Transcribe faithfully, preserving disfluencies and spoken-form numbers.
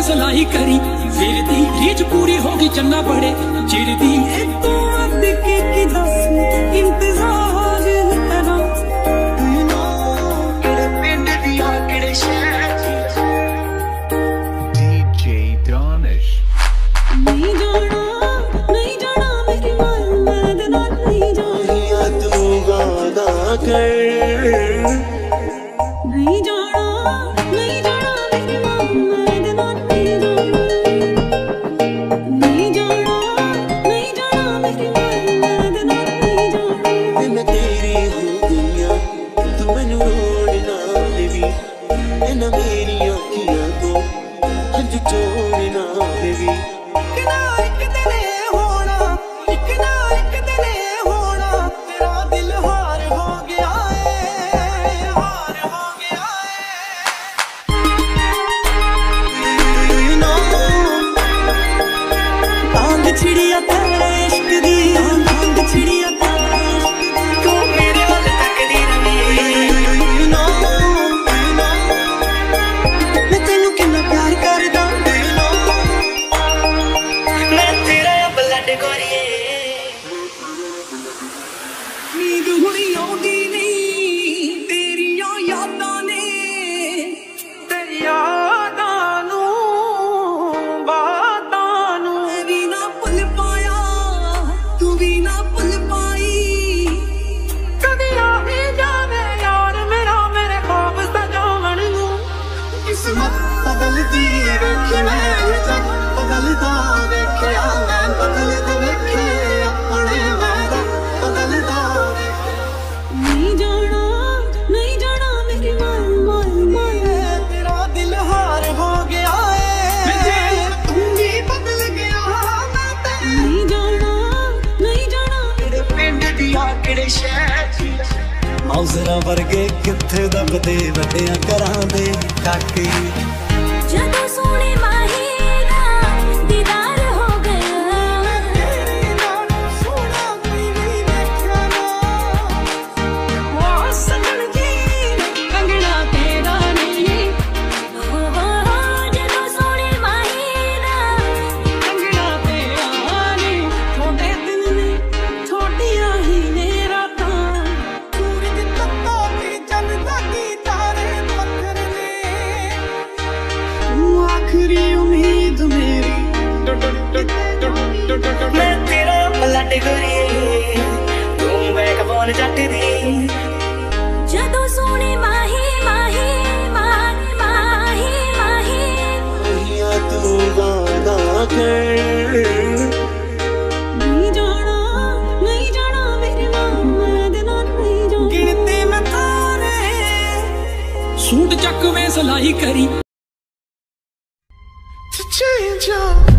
सलाही करी फिर दी रीच पूरी होगी चन्ना बड़े चिर दी तू अद के की दस इंतजार करा तू नो किड़े पिंड दिया किड़े शहर डीजे दानिश नहीं जाना नहीं जाना मेरी मन में ना नहीं जाना तू वादा कर नहीं जाना नहीं जाना मेरी मन में ना नहीं जाना नहीं जाना नहीं जाना मेरी मन में ना नहीं जाना मैं तेरी हो गईया तू मैनू रोड़ना देवी ना मेरी अखियां को हंझ छोड़ना देवी ना एक दिन होना एक ना एक दिन होना तेरा दिल हार हो गया है हार हो गया Do you know टांग छिड़िया तेरे इश्क दी टांग छिड़िया तेरे इश्क दी तू मेरे वाल तकदी रही Do you know Do you know मैं तेनू कितना प्यार करदा Do you know मैं तेरा ब्लड गोरिए नींद हुणी आउंदी नहीं तेरियां यादां ने ते यादां नू बातां नू भी ना भुल पाया तू भी ना भुल पाई कदी आ ही जावे यार मेरा मेरे ख्वाब सजावण नू किस्मत बदलदी वेखी मैं जग बदलदा वेखिया मैं बदलदा वेखे अपने वादा बदलदा नहीं जाना नहीं जाना मेरी मन मन मन तेरा दिल हार हो गया है तू भी बदल गया मैं तेरे नहीं जाना नहीं जाना किड़े पिंड दिया किड़े शहर मौजरा वर्गे किथे दबदे वड्डियां घरां दे काके ਜਦੋਂ ਸੋਹਣੇ ਮਾਹੀ ਦਾ ਦੀਦਾਰ ਹੋ ਗਿਆ तेरे नालों सोहना कोई नहीं वेखिया ना ਉਹ ਸਜਣ ਜੀ ਕੰਗਣਾ ਤੇਰਾ ਨਹੀਂ ਹੋ ਹੋ ਜਦੋਂ ਸੋਹਣੇ ਮਾਹੀ ਦਾ ਕੰਗਣਾ ਤੇਰਾ ਨਹੀਂ ਥੋੜੇ ਦਿਨ ਨੇ ਥੋੜੀਆਂ ਹੀ ਨੇ ਰਾਤਾਂ सूरज तत्ता भी चलदा की तारे पत्थर ने तू आखिरी उम्मीद मेरी मैं तेरा ब्लड गोरिए तू बैकबोन जट दी ਜਦੋਂ ਸੋਹਣੇ ਮਾਹੀ ਮਾਹੀ ਮਾਹੀ ਮਾਹੀ ਮਾਹੀ या तू वादा कर नहीं जाना नहीं जाना मेरी मन में ना नहीं जाना गिनते मैं तारे सूट चक में सलाई करी to change your